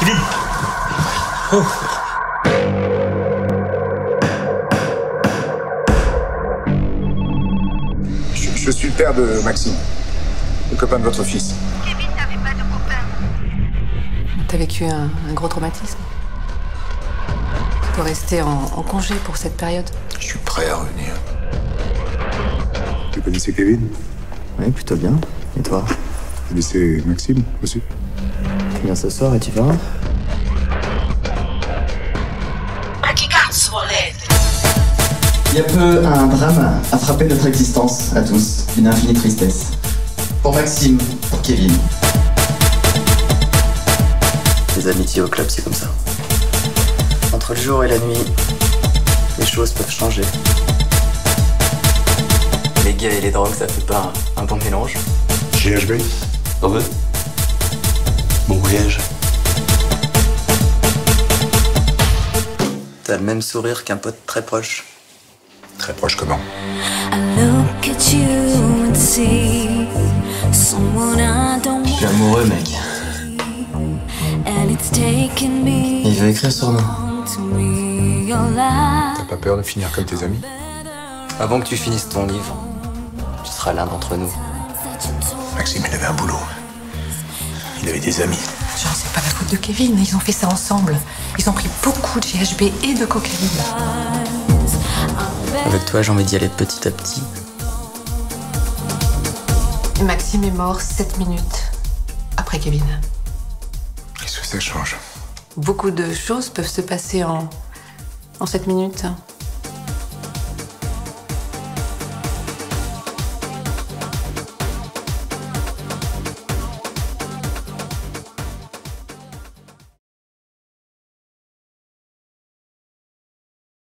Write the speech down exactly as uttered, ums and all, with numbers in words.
Kevin. Oh. Je, je suis le père de Maxime, le copain de votre fils. Kevin n'avait pas de copain. T'as vécu un, un gros traumatisme. Tu dois rester en, en congé pour cette période. Je suis prêt à revenir. Tu connaissais Kevin? Oui, plutôt bien. Et toi? Tu connaissais Maxime aussi? Tu viens ce soir et tu verras. Il y a peu, un drame a frappé notre existence à tous, une infinie tristesse. Pour Maxime, pour Kevin. Les amitiés au club, c'est comme ça. Entre le jour et la nuit, les choses peuvent changer. Les gays et les drogues, ça fait pas un, un bon mélange. G H B. Heureux. Bon voyage. T'as le même sourire qu'un pote très proche. Très proche comment? Je suis amoureux, mec. Il veut écrire sur nous. T'as pas peur de finir comme tes amis? Avant que tu finisses ton livre, tu seras l'un d'entre nous. Maxime, il avait un boulot. Il avait des amis. Genre, c'est pas la faute de Kevin, ils ont fait ça ensemble. Ils ont pris beaucoup de G H B et de cocaïne. Avec toi, j'ai envie d'y aller petit à petit. Maxime est mort sept minutes après Kevin. Qu'est-ce que ça change? Beaucoup de choses peuvent se passer en, en sept minutes.